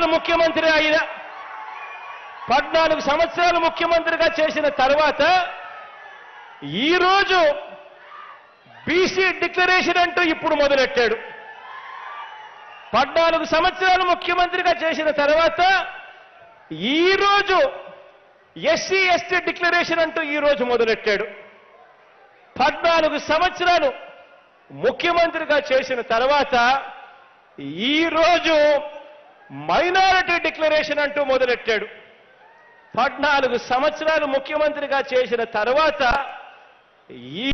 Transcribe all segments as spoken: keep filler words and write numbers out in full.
సంవత్సరాలు ముఖ్యమంత్రి అయిన పద్నాలుగు సంవత్సరాలు ముఖ్యమంత్రిగా చేసిన తర్వాత ఈరోజు బీసీ డిక్లరేషన్ అంటూ ఇప్పుడు మొదలెట్టాడు. పద్నాలుగు సంవత్సరాలు ముఖ్యమంత్రిగా చేసిన తర్వాత ఈరోజు ఎస్సీ ఎస్టీ డిక్లరేషన్ అంటూ ఈరోజు మొదలెట్టాడు. పద్నాలుగు సంవత్సరాలు ముఖ్యమంత్రిగా చేసిన తర్వాత ఈరోజు మైనారిటీ డిక్లరేషన్ అంటూ మొదలెట్టాడు. పద్నాలుగు సంవత్సరాలు ముఖ్యమంత్రిగా చేసిన తర్వాత ఈ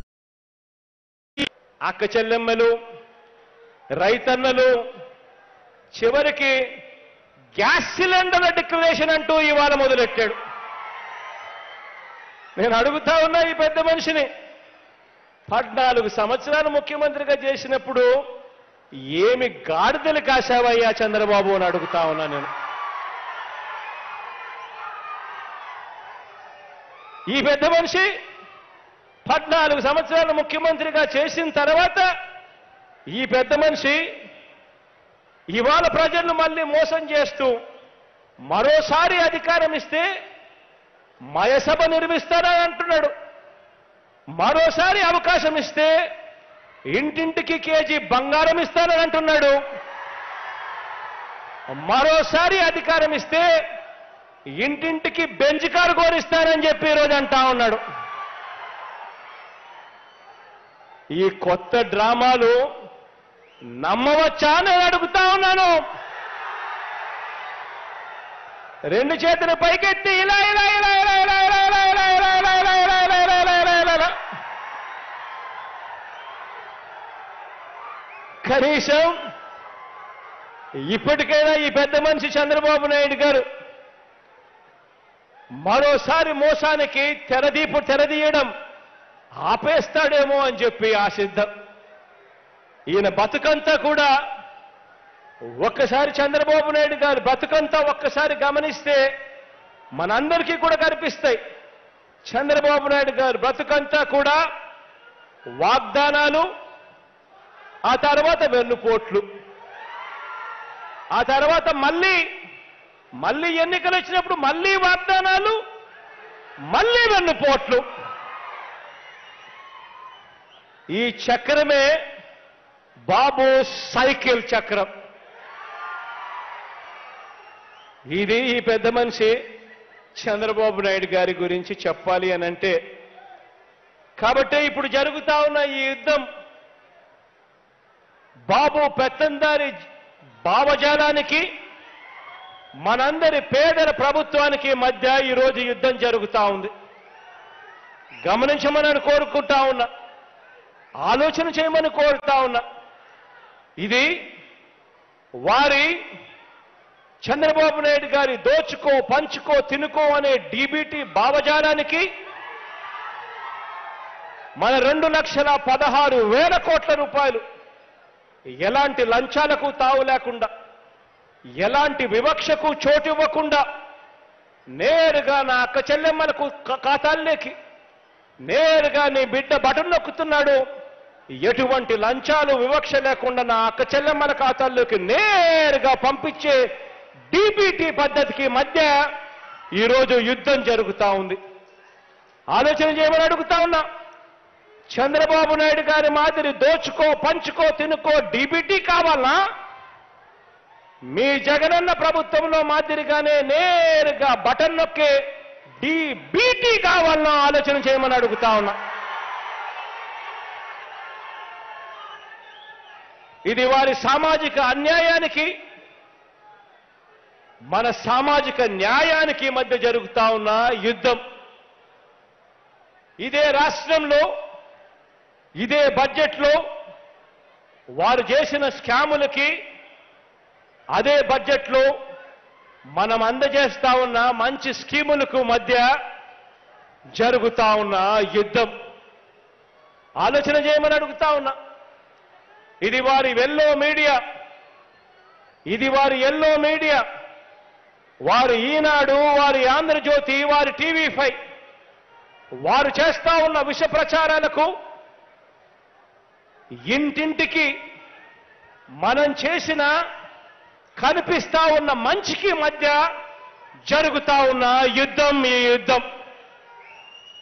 అక్క చెల్లెమ్మలు, రైతన్నలు, చివరికి గ్యాస్ సిలిండర్ల డిక్లరేషన్ అంటూ ఇవాళ మొదలెట్టాడు. నేను అడుగుతా ఉన్నా ఈ పెద్ద మనిషిని, పద్నాలుగు సంవత్సరాలు ముఖ్యమంత్రిగా చేసినప్పుడు ఏమి గాడిదలు కాశావయ్యా చంద్రబాబు అని అడుగుతా ఉన్నా నేను. ఈ పెద్ద మనిషి పద్నాలుగు సంవత్సరాలు ముఖ్యమంత్రిగా చేసిన తర్వాత ఈ పెద్ద మనిషి ఇవాళ ప్రజలను మళ్ళీ మోసం చేస్తూ మరోసారి అధికారం ఇస్తే మయసభ నిర్మిస్తానని అంటున్నాడు. మరోసారి అవకాశం ఇస్తే ఇంటింటికి కేజీ బంగారం ఇస్తానని అంటున్నాడు. మరోసారి అధికారం ఇస్తే ఇంటింటికి బెంచ్ కారు కోరిస్తానని చెప్పి ఈరోజు అంటా ఉన్నాడు. ఈ కొత్త డ్రామాలు నమ్మవచ్చా నేను అడుగుతా ఉన్నాను. రెండు చేతులు పైకెత్తి ఇలా ఇలా ఇలా ఇలా ఇలా ఇలా ఇలా ఇలా ఇలా ఇలా ఇలా ఇలా ఇలా ఇలా ఇలా ఇలా ఇలా ఇలా కనీసం ఇప్పటికైనా ఈ పెద్ద మనిషి చంద్రబాబు నాయుడు గారు మరోసారి మోసానికి తెరదీపు తెరదీయడం ఆపేస్తాడేమో అని చెప్పి ఆశిద్దాం. ఈయన బతుకంతా కూడా ఒక్కసారి చంద్రబాబు నాయుడు గారు బతుకంతా ఒక్కసారి గమనిస్తే మనందరికీ కూడా కనిపిస్తాయి. చంద్రబాబు నాయుడు గారు బతుకంతా కూడా వాగ్దానాలు, ఆ తర్వాత వెన్నుపోట్లు, ఆ తర్వాత మళ్ళీ మళ్ళీ ఎన్నికలు వచ్చినప్పుడు మళ్ళీ వాగ్దానాలు, మళ్ళీ వెన్నుపోట్లు. ఈ చక్రమే బాబు సైకిల్ చక్రం. ఇది ఈ పెద్ద మనిషి చంద్రబాబు నాయుడు గారి గురించి చెప్పాలి అని అంటే. కాబట్టే ఇప్పుడు జరుగుతా ఉన్న ఈ యుద్ధం బాబు పెత్తందారి భావజాలానికి మనందరి పేదల ప్రభుత్వానికి మధ్య ఈరోజు యుద్ధం జరుగుతా ఉంది. గమనించమని కోరుకుంటా ఉన్నా, ఆలోచన చేయమని కోరుతా ఉన్నా. ఇది వారి చంద్రబాబు నాయుడు గారి దోచుకో పంచుకో తినుకో అనే డీబీటీ భావజాలానికి మన రెండు లక్షల పదహారు వేల కోట్ల రూపాయలు ఎలాంటి లంచాలకు తావు లేకుండా, ఎలాంటి వివక్షకు చోటు ఇవ్వకుండా నేరుగా నా అక్క చెల్లెమ్మలకు ఖాతాల్లోకి నేరుగా నీ బిడ్డ బటన్ నొక్కుతున్నాడు. ఎటువంటి లంచాలు వివక్ష లేకుండా నా అక్క చెల్లెమ్మల ఖాతాల్లోకి నేరుగా పంపించే డీబీటీ పద్ధతికి మధ్య ఈరోజు యుద్ధం జరుగుతా ఉంది. ఆలోచన చేయమని అడుగుతా ఉన్నా. చంద్రబాబు నాయుడు గారి మాదిరి దోచుకో పంచుకో తినుకో డీబీటీ కావాలా? మీ జగనన్న ప్రభుత్వంలో మాదిరిగానే నేరుగా బటన్ నొక్కే డీబీటీ కావాలన్నా ఆలోచన చేయమని అడుగుతా ఉన్నా. ఇది వారి సామాజిక అన్యాయానికి మన సామాజిక న్యాయానికి మధ్య జరుగుతా ఉన్న యుద్ధం. ఇదే రాష్ట్రంలో ఇదే బడ్జెట్లో వారు చేసిన స్కాములకి అదే బడ్జెట్లో మనం అందజేస్తా ఉన్న మంచి స్కీములకు మధ్య జరుగుతా ఉన్న యుద్ధం. ఆలోచన చేయమని అడుగుతా ఉన్నా. ఇది వారి ఎల్లో మీడియా, ఇది వారి ఎల్లో మీడియా, వారు ఈనాడు, వారి ఆంధ్రజ్యోతి, వారి టీవీ ఫైవ్ వారు చేస్తా ఉన్న విష ప్రచారాలకు ఇంటింటికి మనం చేసిన కనిపిస్తా ఉన్న మంచికి మధ్య జరుగుతా ఉన్న యుద్ధం ఈ యుద్ధం